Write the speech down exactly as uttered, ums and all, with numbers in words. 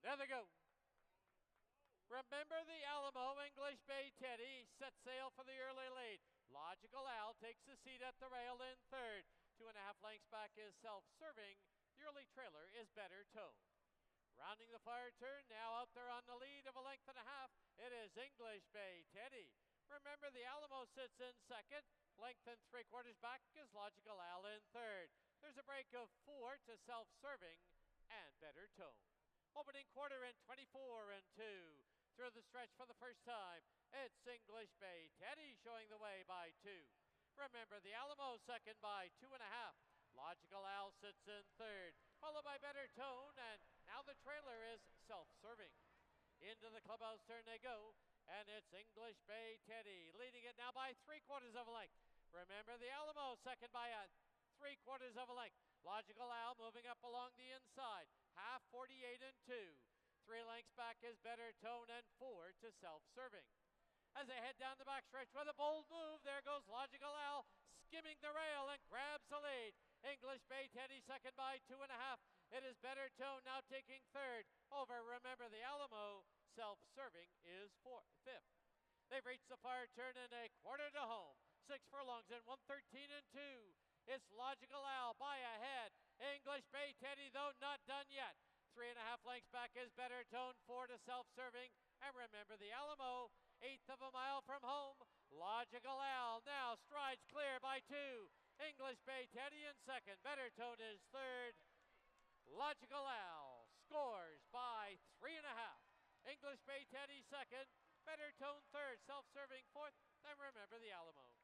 There they go. Remember the Alamo, English Bay Teddy set sail for the early lead. Logical Al takes a seat at the rail in third. Two and a half lengths back is Self-Serving. The early trailer is Better Tone. Rounding the fire turn, now out there on the lead of a length and a half, it is English Bay Teddy. Remember the Alamo sits in second. Length and three quarters back is Logical Al in third. There's a break of four to Self-Serving and Better Tone. Opening quarter in twenty-four and two. Through the stretch for the first time, it's English Bay Teddy showing the way by two. Remember the Alamo second by two and a half. Logical Al sits in third, followed by Better Tone, and now the trailer is Self-Serving. Into the clubhouse turn they go, and it's English Bay Teddy leading it now by three quarters of a length. Remember the Alamo second by a three quarters of a length. Logical Al moving up along the inside, half forty-eight and two. Three lengths back is Better Tone and four to Self-Serving. As they head down the backstretch with a bold move, there goes Logical Al skimming the rail and grabs the lead. English Bay Teddy second by two and a half. It is Better Tone now taking third over Remember the Alamo. Self-Serving is fourth, fifth. They've reached the fire turn and a quarter to home. Six furlongs and one thirteen and two. It's Logical Al by ahead. English Bay Teddy, though, not done yet. Three and a half lengths back is Better Tone, four to Self-Serving. And Remember the Alamo, eighth of a mile from home. Logical Al now strides clear by two. English Bay Teddy in second. Better Tone is third. Logical Al scores by three and a half. English Bay Teddy second. Better Tone third. Self-Serving fourth. Then Remember the Alamo.